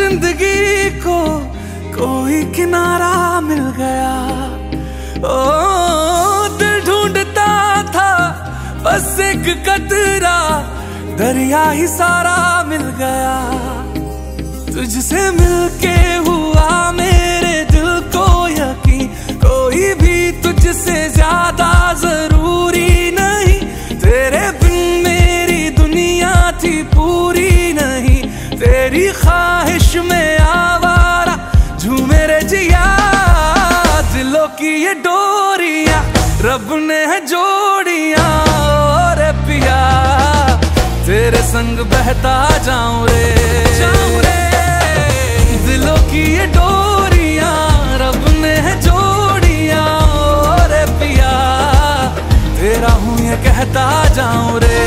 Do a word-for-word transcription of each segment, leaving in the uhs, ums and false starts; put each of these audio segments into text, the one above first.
जिंदगी को कोई किनारा मिल गया। ओ दिल ढूंढता था बस एक कतरा, दरिया ही सारा मिल गया। तुझसे मिलके हुआ मेरे दिल को यकीन, कोई भी तुझसे ज्यादा जरूरी नहीं। तेरे बिन मेरी दुनिया थी पूरी नहीं, तेरी ख्वाहिश में आवारा झूमे रे जिया। दिलों की ये डोरियां रब ने है जोड़ियां, और पिया तेरे संग बहता जाऊं रे, जाऊं रे। दिलों की ये डोरियां रब ने है जोड़ियां, और पिया तेरा हूँ ये कहता जाऊं रे।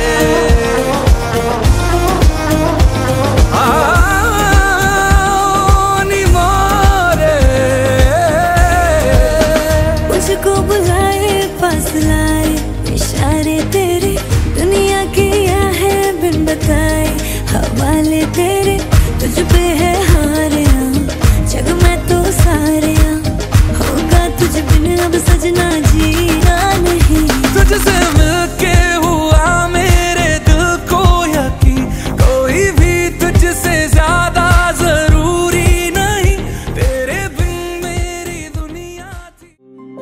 मुझको बुलाए पास लाए इशारे तेरे, दुनिया किया है बिन बताए हवाले तेरे। तुझ पे है हारे जग में तो सारे, होगा तुझ बिन अब सजना जीना नहीं। तुझसे मिलके हुआ मेरे दिल को यकीन, कोई भी तुझसे ज्यादा जरूरी नहीं। तेरे बिन मेरी दुनिया थी।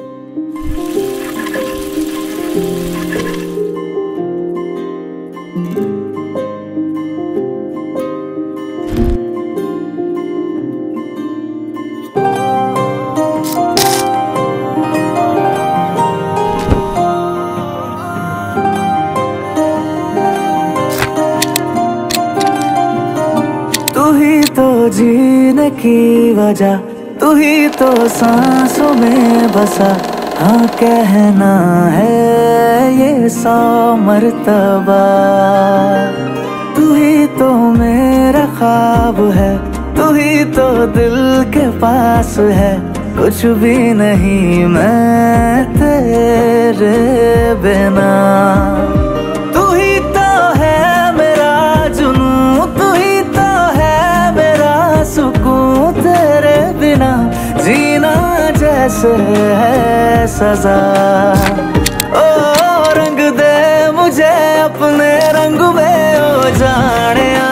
तू ही तो जीने की वजह, तू ही तो सांसों में बसा। हाँ कहना है ये सौ मर्तबा, तू ही तो मेरा ख्वाब है, तू ही तो दिल के पास है। कुछ भी नहीं मैं तेरे बिना। तू ही तो है मेरा जुनून, तू ही तो है मेरा सुकून। तेरे बिना जीना जैसे है सजा। ओ रंग दे मुझे अपने रंग में, ओ जानिया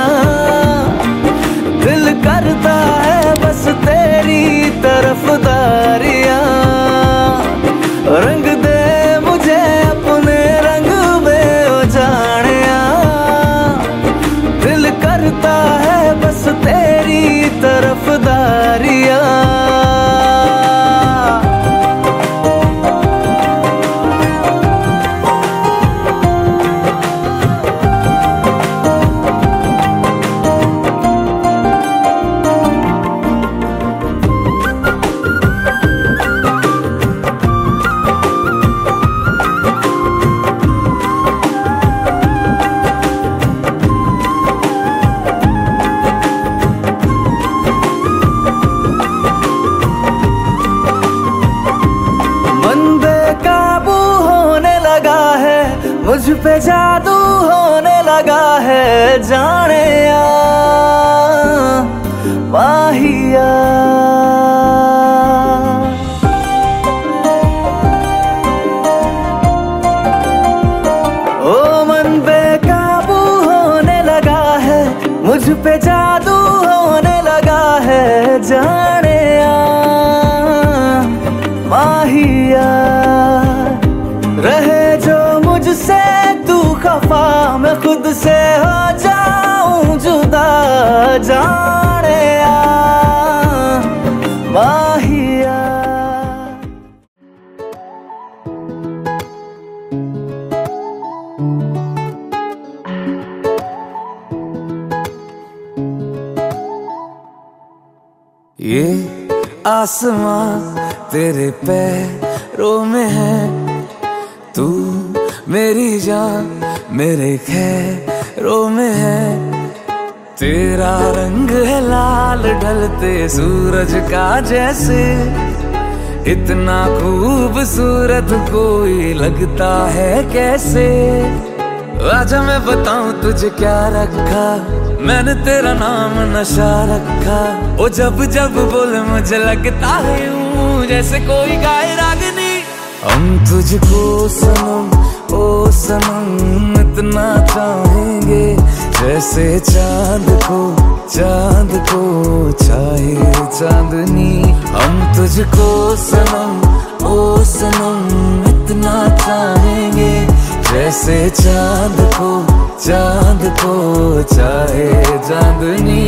दिल करता है बस तेरी तरफदारियां। रंग दे मुझे अपने रंग में, ओ जानिया दिल करता है बस तेरी तरफदारियां। मुझ पे जादू होने लगा है जाने या माहिया। ओ मन बेकाबू होने लगा है, मुझ पे जादू होने लगा है जाने या माहिया। रहे जो मुझसे तू खफा, मैं खुद से हो जाऊं जुदा जाने या माहिया। ये आसमां तेरे पैरों में है, तू मेरी जान मेरे खैरों में है। तेरा रंग है लाल ढलते सूरज का जैसे, इतना खूबसूरत कोई लगता है कैसे। आजा मैं बताऊं तुझे क्या रखा मैंने तेरा नाम नशा रखा, ओ जब जब बोले मुझे लगता है यूं जैसे कोई गाए रागनी। हम तुझको सनम ओ सनम इतना चाहेंगे, जैसे चांद को चांद को चाहे चांदनी। हम तुझको सनम ओ सनम इतना चाहेंगे, जैसे चांद को चांद को चाहे चांदनी।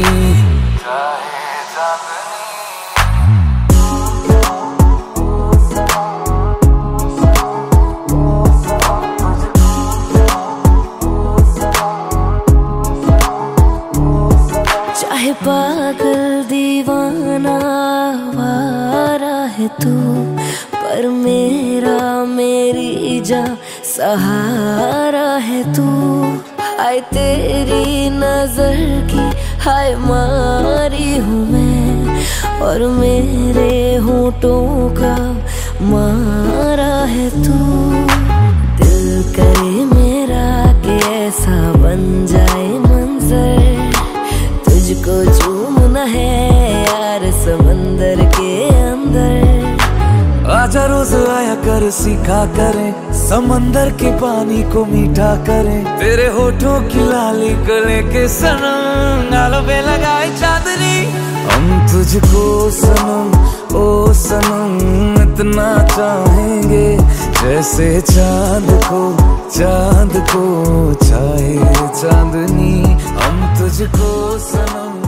चाहे पागल दीवाना वारा है तू, पर मेरा मेरी जा सहारा है तू। हाय तेरी नजर की हाय मारी हूँ मैं, और मेरे होठों का मारा है तू। दिल करे मेरा कि ऐसा बन जाए मंजर, तुझको चूमना है यार समंदर के अंदर। आजा रोज आया कर सीखा करें, समंदर के पानी को मीठा करें। तेरे होठों की लाली को लेके सनम गालों पे लगाए चांदनी। हम तुझको सनम ओ सनम इतना चाहेंगे, जैसे चांद को चांद को चाहे चांदनी। हम तुझको सनम